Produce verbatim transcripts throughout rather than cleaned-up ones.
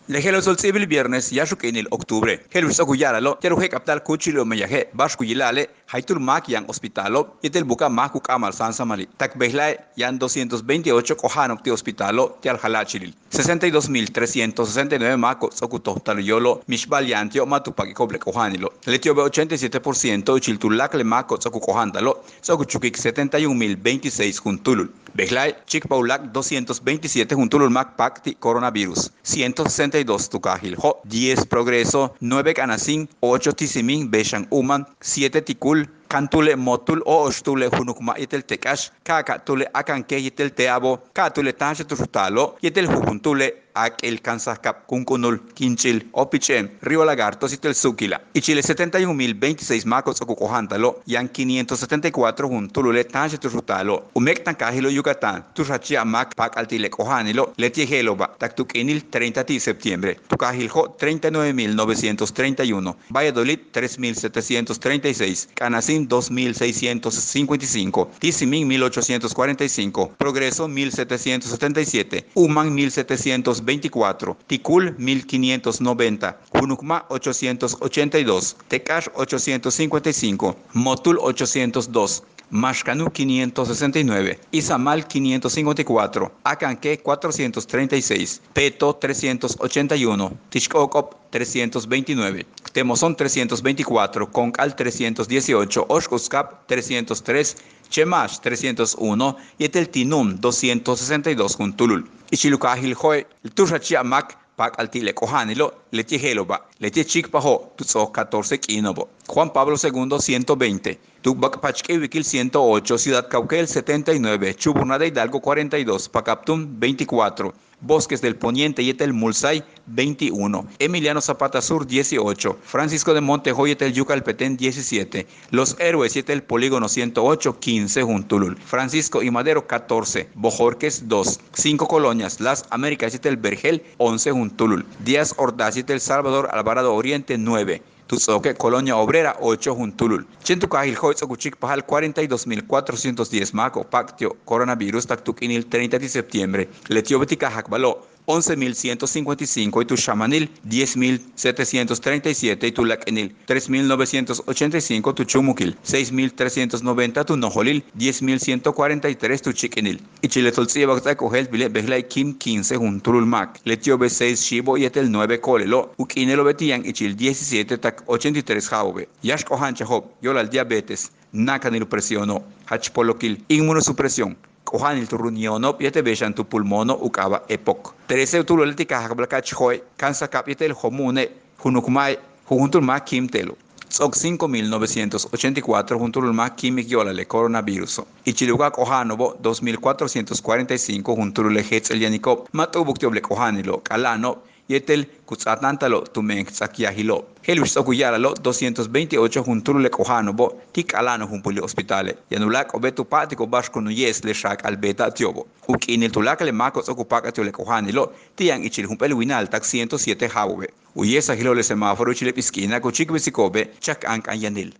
Lejelo sol civil viernes ya en el octubre. Helu saguyaralo, yaruhe capital kuchilo meyaje, bashkuyilale, haitul mak yang hospitalo, yetel buka makuk amal sansamali. Tak behlai yan doscientos veintiocho kohanok ti hospitalo, ti alhalachilil. sesenta y dos mil trescientos sesenta y nueve mako sokuto taluyolo, mishbal yantio matupaki koble kohanilo. Letiobe ochenta y siete por ciento uchiltulak le mako soku kohandalo, sokuchukik setenta y un mil veintiséis juntulul. Behlai, chikpaulak doscientos veintisiete juntulul mak pakti coronavirus. ciento sesenta y dos tukahil ho, diez progreso, nueve canasin, ocho tisimin beshan uman, siete tikul, Kantule motul o ostule hunukma yetel tekash, kaka tule akanke yetel teabo, katule tanshe turutalo, yetel jujuntule ak el kansakap kunkunul, kinchil, opichen, río lagartos yetel sukila. Y Chile setenta y un mil veintiséis macos okukohantalo, yan quinientos setenta y cuatro juntulule tanshe turutalo. Umektan kahilo Yucatán, turachia mak pak altile kohanilo, letiegeloba, taktukinil treinta de septiembre. Tukahiljo treinta y nueve mil novecientos treinta y uno, Valladolid tres mil setecientos treinta y seis, Canasin dos mil seiscientos cincuenta y cinco, Tizimín mil ochocientos cuarenta y cinco, Progreso mil setecientos setenta y siete, Uman mil setecientos veinticuatro, Tikul mil quinientos noventa, Junukma ochocientos ochenta y dos, Tekash ochocientos cincuenta y cinco, Motul ochocientos dos, Mashkanu quinientos sesenta y nueve, Izamal quinientos cincuenta y cuatro, Akanke cuatrocientos treinta y seis, Peto trescientos ochenta y uno, Tishkokop trescientos veintinueve, Temozón trescientos veinticuatro, Concal trescientos dieciocho, Oshkuskap trescientos tres, Chemash trescientos uno y Eteltinum doscientos sesenta y dos juntulul. Ichilukahil hoy, Tushachiamak pak altile kohanilo, letiegeloba, letiechikpaho, tutso catorce kinobo. Juan Pablo segundo ciento veinte, Tukbakpachke Wikil ciento ocho, Ciudad Cauquel setenta y nueve, Chuburná de Hidalgo cuarenta y dos, Pacaptum veinticuatro, Bosques del Poniente y Etel Mulsay veintiuno, Emiliano Zapata Sur dieciocho, Francisco de Montejo y Etel Yucalpetén diecisiete, Los Héroes y Etel Polígono ciento ocho, quince Juntulul, Francisco y Madero catorce, Bojorques dos, cinco Colonias, Las Américas y Etel Vergel once Juntulul, Díaz Ordaz y Etel Salvador Alvarado Oriente nueve, Tuzoque, Colonia Obrera, ocho Juntulul. Chentucahil Hoitz Okuchik Pajal cuarenta y dos mil cuatrocientos diez Maco, Pactio, Coronavirus, Taktukinil treinta de septiembre, Letiobetica Hakbalo, once mil ciento cincuenta y cinco y tu Shamanil, diez mil setecientos treinta y siete y tu Lakenil, tres mil novecientos ochenta y cinco tu Chumukil, seis mil trescientos noventa tu Nojolil, diez mil ciento cuarenta y tres tu Chiquenil. Y Chiletolzi Bagzakogel Bile Behlai Kim quince Juntulul Mac, Letiobe seis Shibo y Etel nueve Colelo, Ukinelo Betian y Chil diecisiete tak ochenta y tres Jaube. Yashko Hanchahob, Yolal Diabetes, Nakanil Presiono, Hachpolokil, Inmunosupresión. Kohanil turunionop yete beshan tu pulmono ukaba epok. Terese tuloletika hakblakach hoy, kansa kapitel homune, hunukmai, juntul ma kim telo. Tsok cinco mil novecientos ochenta y cuatro juntul ma kimik yolale coronavirus. Ichiluga kohanobo dos mil cuatrocientos cuarenta y cinco juntul lehetz el yanikop, matubuk tioble kohanilo, kalano, yetel kutsatantalo tumen tsakiahilo. Helus okuyaralo doscientos veintiocho juntul le kohanobo, tik alano jumpuli hospitale. Yanulak obetu patiko bashkunu yes le shak albeta tiobo. Ukinil tulak le makos okupakatio le kohanilo, tiang ichil jumpel winal tak ciento siete jaube. Uyesa hilo le semáforo chile pisquina kuchik besikobe chak ank anyanil.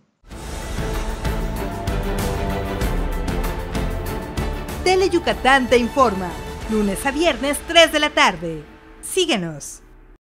Tele Yucatán te informa, lunes a viernes tres de la tarde. Síguenos.